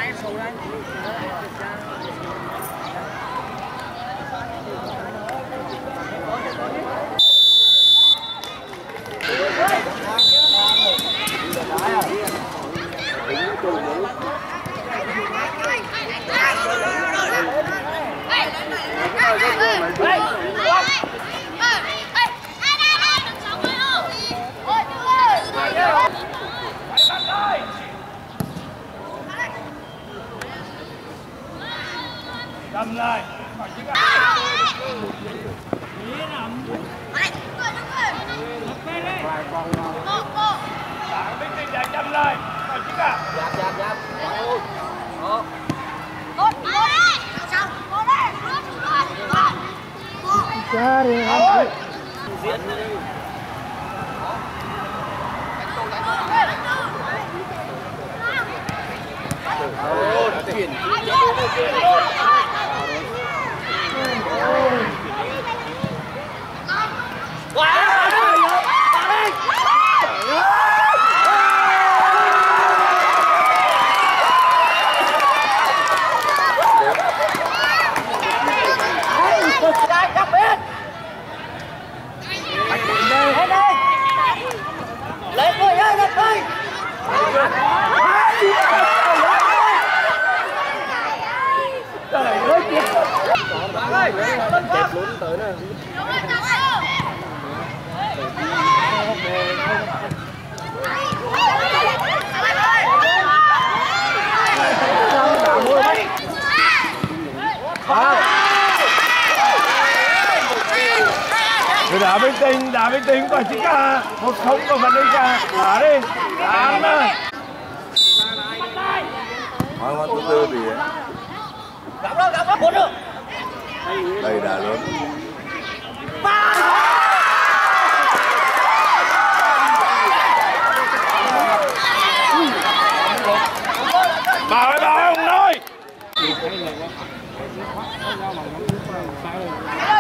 Cầm lại. Chậm lại. Đẹp luôn tới nè. Đá bình tĩnh quả chính cả 1-0 của Văn Ninh cả. Đá đi. Đá mà. Ngoan từ từ thì Gặp đó, bốn được. đây đá lớn. Bảo ơi ông nói.